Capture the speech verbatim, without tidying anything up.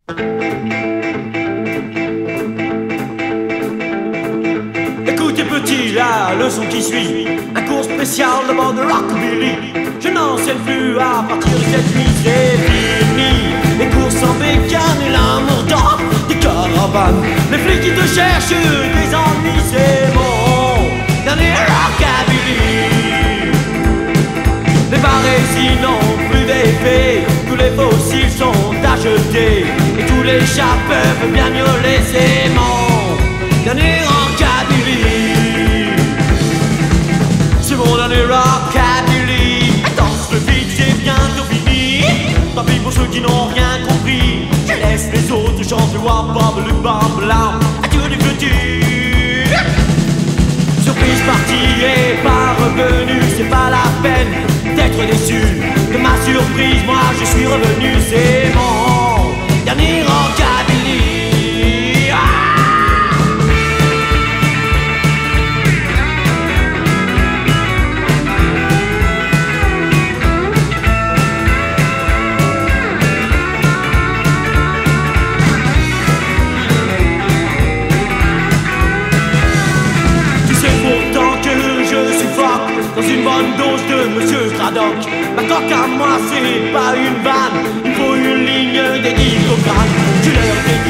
Écoutez petit, la leçon qui suit, un cours spécial de bord de Rockabilly. Je n'enseigne plus à partir de cette nuit, c'est fini. Les courses en bécane et l'amour dans des caravanes. Les flics qui te cherchent, des ennuis, c'est mon dernier Rockabilly. Les barésies n'ont plus d'effet, tous les fossiles sont achetés, et tous les chats peuvent bien miauler, c'est mon dernier Rockabilly. C'est mon dernier Rockabilly. Danse le vide, c'est bientôt fini. Tant pis pour ceux qui n'ont rien compris. Je laisse les autres chanter wap wap le bam blam. Adieu du futur. Surprise partie et pas revenu, c'est pas la peine d'être déçu de ma surprise. Moi je suis revenu, c'est mon dernier Rockabilly. Ah! Dans une bonne dose de Monsieur Cradock. Ma coque à moi c'est pas une vanne, il faut une ligne dédiée au crâne. Je leur ai